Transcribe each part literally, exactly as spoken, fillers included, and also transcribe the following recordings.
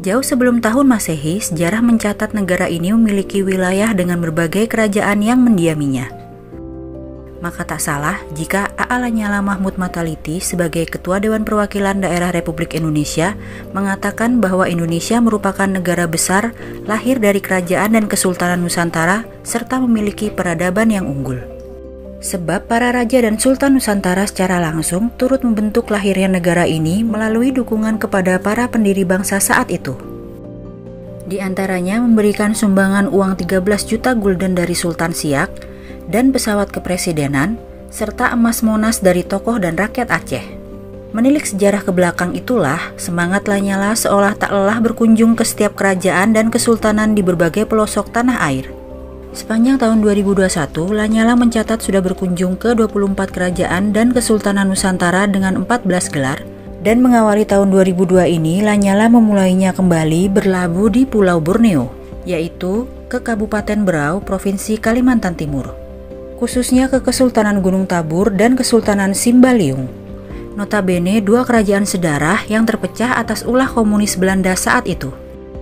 Jauh sebelum tahun Masehi, sejarah mencatat negara ini memiliki wilayah dengan berbagai kerajaan yang mendiaminya. Maka tak salah jika A A Lanyala Mahmud Mataliti sebagai Ketua Dewan Perwakilan Daerah Republik Indonesia mengatakan bahwa Indonesia merupakan negara besar, lahir dari kerajaan dan kesultanan Nusantara, serta memiliki peradaban yang unggul. Sebab para raja dan sultan Nusantara secara langsung turut membentuk lahirnya negara ini melalui dukungan kepada para pendiri bangsa saat itu. Di antaranya memberikan sumbangan uang tiga belas juta gulden dari Sultan Siak dan pesawat kepresidenan, serta emas Monas dari tokoh dan rakyat Aceh. Menilik sejarah ke belakang itulah, semangat Lanyala seolah tak lelah berkunjung ke setiap kerajaan dan kesultanan di berbagai pelosok tanah air. Sepanjang tahun dua ribu dua puluh satu, Lanyala mencatat sudah berkunjung ke dua puluh empat kerajaan dan kesultanan Nusantara dengan empat belas gelar, dan mengawali tahun dua ribu dua ini, Lanyala memulainya kembali berlabuh di Pulau Borneo, yaitu ke Kabupaten Berau, Provinsi Kalimantan Timur, khususnya ke Kesultanan Gunung Tabur dan Kesultanan Simbaliung. Notabene dua kerajaan sedarah yang terpecah atas ulah komunis Belanda saat itu.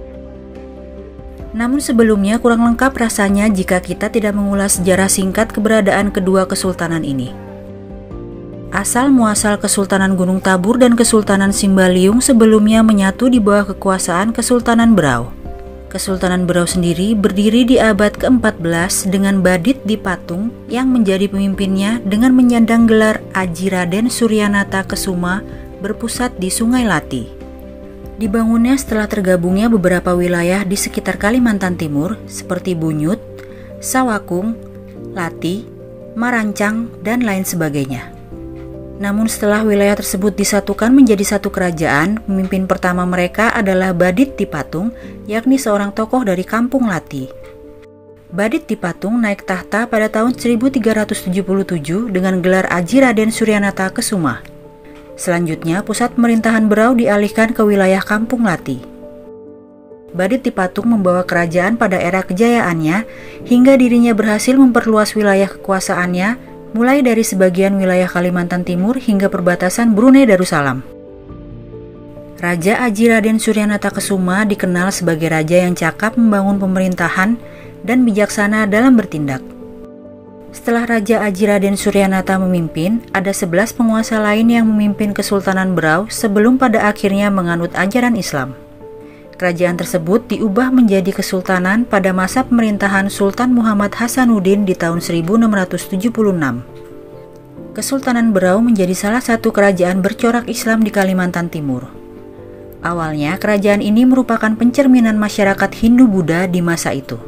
Namun sebelumnya kurang lengkap rasanya jika kita tidak mengulas sejarah singkat keberadaan kedua kesultanan ini. Asal muasal Kesultanan Gunung Tabur dan Kesultanan Simbaliung sebelumnya menyatu di bawah kekuasaan Kesultanan Berau. Kesultanan Berau sendiri berdiri di abad keempat belas dengan Badit di Patung yang menjadi pemimpinnya dengan menyandang gelar Aji Raden Suryanata Kesuma berpusat di Sungai Lati. Dibangunnya setelah tergabungnya beberapa wilayah di sekitar Kalimantan Timur seperti Bunyut, Sawakung, Lati, Marancang, dan lain sebagainya. Namun setelah wilayah tersebut disatukan menjadi satu kerajaan, pemimpin pertama mereka adalah Badit di Patung, yakni seorang tokoh dari kampung Lati. Badit di Patung naik tahta pada tahun seribu tiga ratus tujuh puluh tujuh dengan gelar Aji Raden Suryanata Kesuma. Selanjutnya, pusat pemerintahan Berau dialihkan ke wilayah Kampung Lati. Badit di Patung membawa kerajaan pada era kejayaannya hingga dirinya berhasil memperluas wilayah kekuasaannya mulai dari sebagian wilayah Kalimantan Timur hingga perbatasan Brunei Darussalam. Raja Aji Raden Suryanata Kesuma dikenal sebagai raja yang cakap membangun pemerintahan dan bijaksana dalam bertindak. Setelah Raja Aji Raden Suryanata memimpin, ada sebelas penguasa lain yang memimpin Kesultanan Berau sebelum pada akhirnya menganut ajaran Islam. Kerajaan tersebut diubah menjadi kesultanan pada masa pemerintahan Sultan Muhammad Hasanuddin di tahun seribu enam ratus tujuh puluh enam. Kesultanan Berau menjadi salah satu kerajaan bercorak Islam di Kalimantan Timur. Awalnya, kerajaan ini merupakan pencerminan masyarakat Hindu-Buddha di masa itu.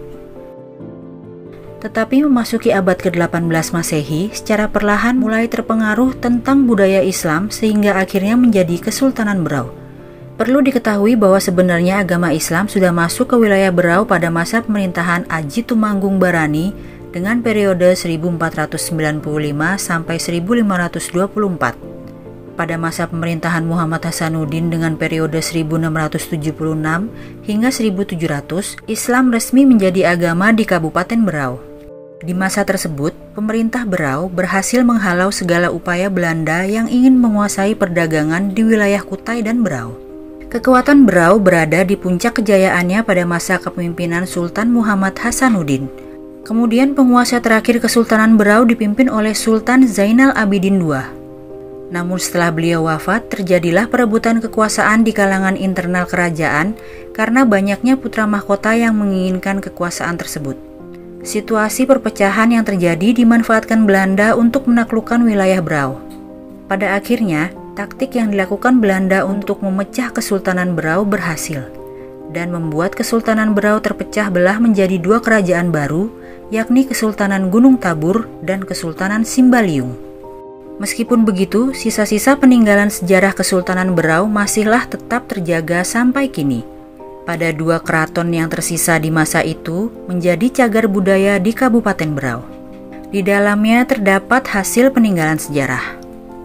Tetapi memasuki abad ke delapan belas Masehi, secara perlahan mulai terpengaruh tentang budaya Islam sehingga akhirnya menjadi Kesultanan Berau. Perlu diketahui bahwa sebenarnya agama Islam sudah masuk ke wilayah Berau pada masa pemerintahan Aji Tumanggung Barani dengan periode seribu empat ratus sembilan puluh lima sampai seribu lima ratus dua puluh empat. Pada masa pemerintahan Muhammad Hasanuddin dengan periode seribu enam ratus tujuh puluh enam hingga seribu tujuh ratus, Islam resmi menjadi agama di Kabupaten Berau. Di masa tersebut, pemerintah Berau berhasil menghalau segala upaya Belanda yang ingin menguasai perdagangan di wilayah Kutai dan Berau. Kekuatan Berau berada di puncak kejayaannya pada masa kepemimpinan Sultan Muhammad Hasanuddin. Kemudian penguasa terakhir Kesultanan Berau dipimpin oleh Sultan Zainal Abidin kedua. Namun setelah beliau wafat, terjadilah perebutan kekuasaan di kalangan internal kerajaan karena banyaknya putra mahkota yang menginginkan kekuasaan tersebut. Situasi perpecahan yang terjadi dimanfaatkan Belanda untuk menaklukkan wilayah Berau. Pada akhirnya, taktik yang dilakukan Belanda untuk memecah Kesultanan Berau berhasil dan membuat Kesultanan Berau terpecah belah menjadi dua kerajaan baru, yakni Kesultanan Gunung Tabur dan Kesultanan Simbaliung. Meskipun begitu, sisa-sisa peninggalan sejarah Kesultanan Berau masihlah tetap terjaga sampai kini. Pada dua keraton yang tersisa di masa itu menjadi cagar budaya di Kabupaten Berau. Di dalamnya terdapat hasil peninggalan sejarah.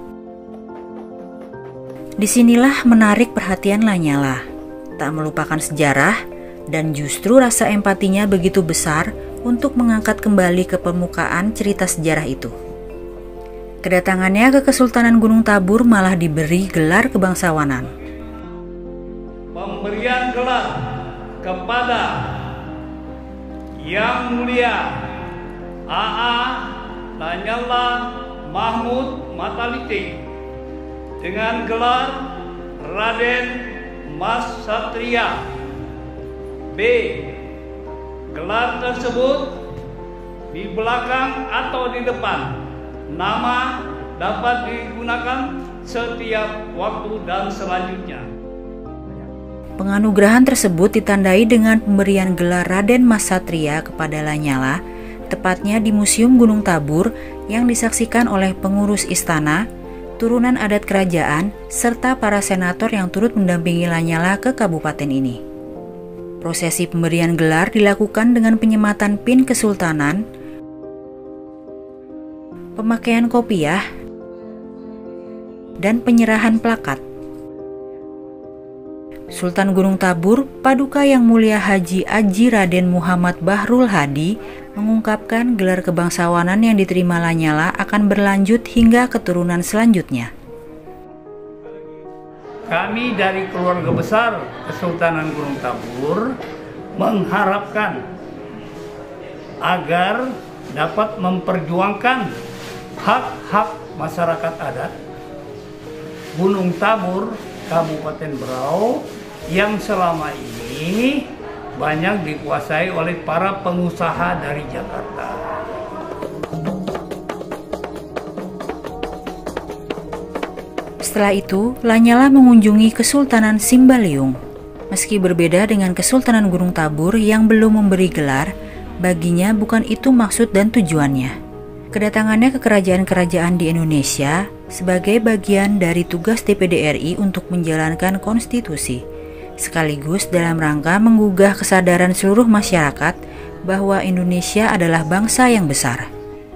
Disinilah menarik perhatian Lanyala, tak melupakan sejarah dan justru rasa empatinya begitu besar untuk mengangkat kembali ke permukaan cerita sejarah itu. Kedatangannya ke Kesultanan Gunung Tabur malah diberi gelar kebangsawanan. pemberian gelar kepada Yang Mulia A A Lanyala Mahmud Mataliti dengan gelar Raden Mas Satria. B. Gelar tersebut di belakang atau di depan nama dapat digunakan setiap waktu dan selanjutnya. Penganugerahan tersebut ditandai dengan pemberian gelar Raden Mas Satria kepada Lanyala, tepatnya di Museum Gunung Tabur yang disaksikan oleh pengurus istana, turunan adat kerajaan, serta para senator yang turut mendampingi Lanyala ke kabupaten ini. Prosesi pemberian gelar dilakukan dengan penyematan pin kesultanan, pemakaian kopiah, dan penyerahan plakat. Sultan Gunung Tabur, Paduka Yang Mulia Haji Aji Raden Muhammad Bahrul Hadi mengungkapkan gelar kebangsawanan yang diterima Lanyala akan berlanjut hingga keturunan selanjutnya. Kami dari keluarga besar Kesultanan Gunung Tabur mengharapkan agar dapat memperjuangkan hak-hak masyarakat adat Gunung Tabur, Kabupaten Berau yang selama ini banyak dikuasai oleh para pengusaha dari Jakarta. Setelah itu, Lanyala mengunjungi Kesultanan Simbaliung. Meski berbeda dengan Kesultanan Gunung Tabur yang belum memberi gelar, baginya bukan itu maksud dan tujuannya. Kedatangannya ke kerajaan-kerajaan di Indonesia sebagai bagian dari tugas D P D R I untuk menjalankan konstitusi, sekaligus dalam rangka menggugah kesadaran seluruh masyarakat bahwa Indonesia adalah bangsa yang besar.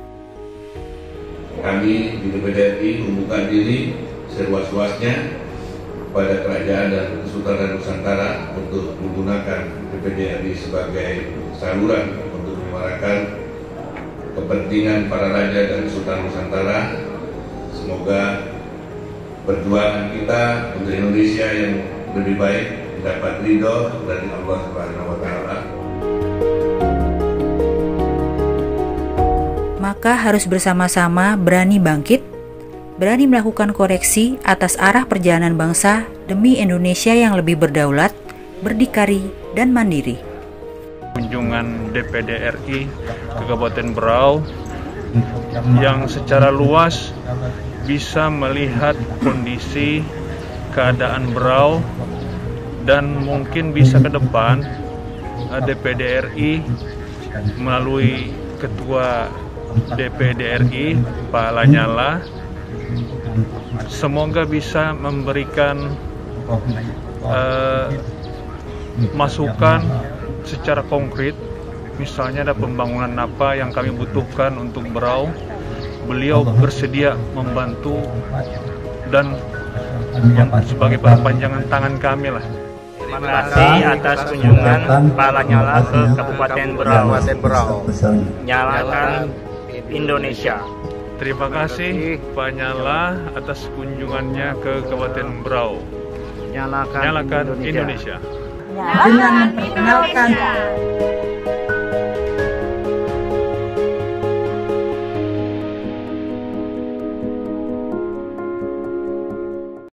Kami di D P D R I membuka diri seluas-luasnya kepada kerajaan dan Kesultanan Nusantara untuk menggunakan D P D R I sebagai saluran untuk menyuarakan kepentingan para raja dan Kesultanan Nusantara. Semoga perjuangan kita untuk Indonesia yang lebih baik dapat ridho dari Allah Subhanahu wa Ta'ala. Maka harus bersama-sama berani bangkit, berani melakukan koreksi atas arah perjalanan bangsa demi Indonesia yang lebih berdaulat, berdikari, dan mandiri. Kunjungan D P D R I ke Kabupaten Berau yang secara luas bisa melihat kondisi keadaan Berau dan mungkin bisa ke depan D P D R I melalui Ketua D P D R I Pak Lanyala semoga bisa memberikan uh, masukan secara konkret, misalnya ada pembangunan apa yang kami butuhkan untuk Berau, beliau bersedia membantu dan sebagai perpanjangan tangan kami lah. Terima kasih atas kunjungan Pak Lanyala ke Kabupaten Berau. Nyalakan Indonesia. Terima kasih Pak Lanyala atas kunjungannya ke Kabupaten Berau. Nyalakan, Nyalakan Indonesia. Indonesia. Dengan memperkenalkan